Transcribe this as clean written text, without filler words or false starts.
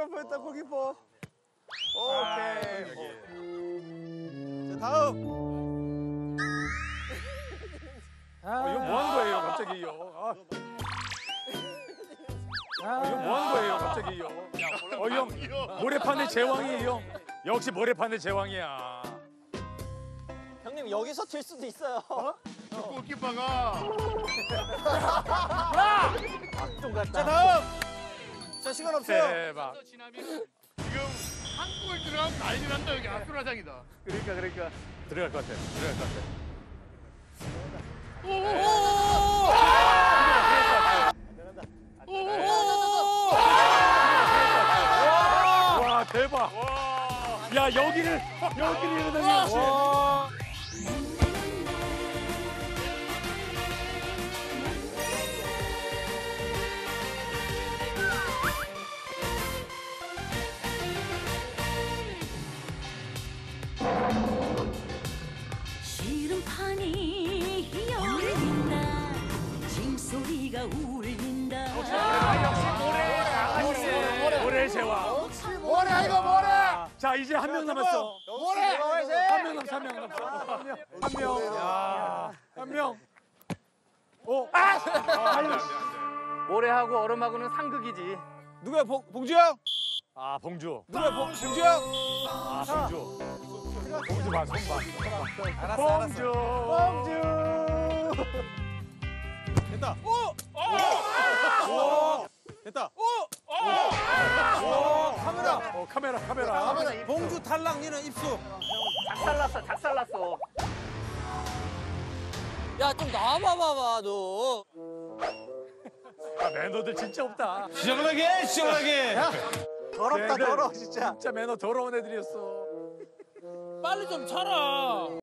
뻔할 뻔했다 골키퍼. 오케이. 자 다음. 이거 뭐 하는 거예요 갑자기 이거? 이거 뭐 하는 거예요 갑자기 이거? 형 모래판의 제왕이 형. 역시 모래판의 제왕이야. 형님 여기서 튈 수도 있어요. 골키퍼가 자 다음. 자 시간 없어요. 대박. 지금 한 골 들어가면 난리 난다 여기 압수라장이다. 그러니까 들어갈 것 같아. 들어갈 것 같아. 와 대박. 야 여기를 이러다니. 기름판이 열린다 징소리가 울린다 모래 제왕. 뭐래 이거 뭐래? 자 이제 한 명 남았어. 뭐래? 한 명 남았어. 한 명. 오. 모래하고 얼음하고는 상극이지. 누구야 봉주 형? 아 봉주. 누구야 봉주 형? 아 봉주. 봉주 봐, 손 봐. 알았어. 봉주. 됐다. 오! 됐다. 카메라. 카메라. 봉주 탈락 니는 입수. 작살났어. 야 좀 나와봐봐 너. 아, 매너들 진짜 없다. 시원하게. 더럽다 쟤들 더러워 진짜. 진짜 매너 더러운 애들이었어. 빨리 좀 쳐라.